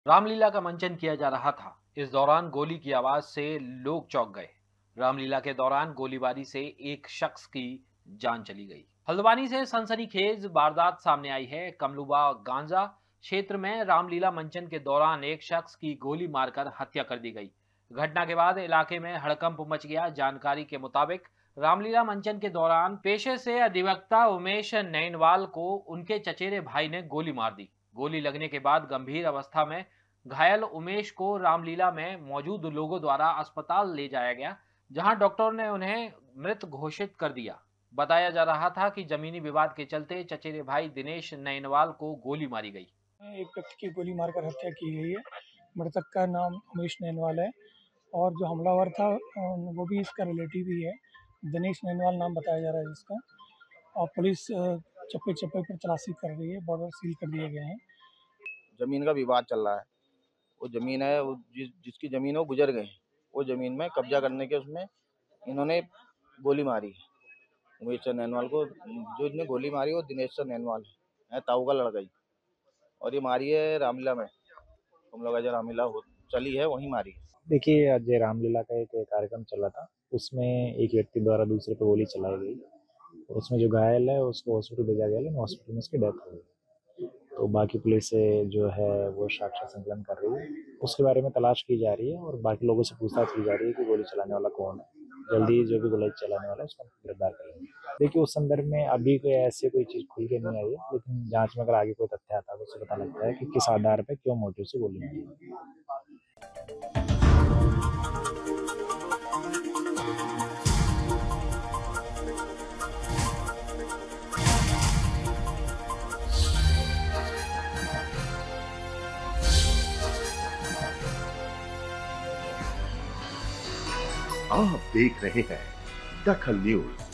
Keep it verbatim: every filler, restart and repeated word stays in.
रामलीला का मंचन किया जा रहा था। इस दौरान गोली की आवाज से लोग चौंक गए। रामलीला के दौरान गोलीबारी से एक शख्स की जान चली गई। हल्द्वानी से सनसनीखेज वारदात सामने आई है। कमलुबा गांजा क्षेत्र में रामलीला मंचन के दौरान एक शख्स की गोली मारकर हत्या कर दी गई। घटना के बाद इलाके में हड़कंप मच गया। जानकारी के मुताबिक रामलीला मंचन के दौरान पेशे से अधिवक्ता उमेश नैनवाल को उनके चचेरे भाई ने गोली मार दी। गोली लगने के बाद गंभीर अवस्था में घायल उमेश को रामलीला में मौजूद लोगों द्वारा अस्पताल ले जाया गया, जहां डॉक्टर ने उन्हें मृत घोषित कर दिया। बताया जा रहा था कि जमीनी विवाद के चलते चचेरे भाई दिनेश नैनवाल को गोली मारी गई। एक व्यक्ति की गोली मारकर हत्या की गई है। मृतक का नाम उमेश नैनवाल है और जो हमलावर था वो भी इसका रिलेटिव ही है। दिनेश नैनवाल नाम बताया जा रहा है जिसका। और पुलिस चप्पे चप्पे पर तलाशी कर रही है। बॉर्डर सील कर दिए गए हैं। जमीन का विवाद चल रहा है। वो जमीन है, वो जिस जिसकी जमीन है वो गुजर गए। वो जमीन में कब्जा करने के उसमें इन्होंने गोली मारी है उमेश नैनवाल को। जो इन्हें गोली मारी वो दिनेश नैनवाल है, ताऊ का लड़का ही। और ये मारी है रामलीला में। हम लोग आज रामलीला हो चली है वहीं मारी है। देखिए, आज रामलीला का एक कार्यक्रम चला था, उसमें एक व्यक्ति द्वारा दूसरे पर गोली चलाई गई और उसमें जो घायल है उसको हॉस्पिटल भेजा गया, लेकिन हॉस्पिटल में उसकी डेथ हो गई। तो बाकी पुलिस जो है वो साक्ष्य संकलन कर रही है, उसके बारे में तलाश की जा रही है और बाकी लोगों से पूछताछ की जा रही है कि गोली चलाने वाला कौन है। जल्दी ही जो भी गोली चलाने वाला है उसको गिरफ्तार करेंगे। देखिए, उस संदर्भ में अभी कोई ऐसे कोई चीज़ खुल के नहीं आई है, लेकिन जांच में अगर आगे कोई तथ्य आता है तो उससे पता लगता है कि किस आधार पर क्यों मोटिव से गोली मारी है। आप देख रहे हैं दखल न्यूज।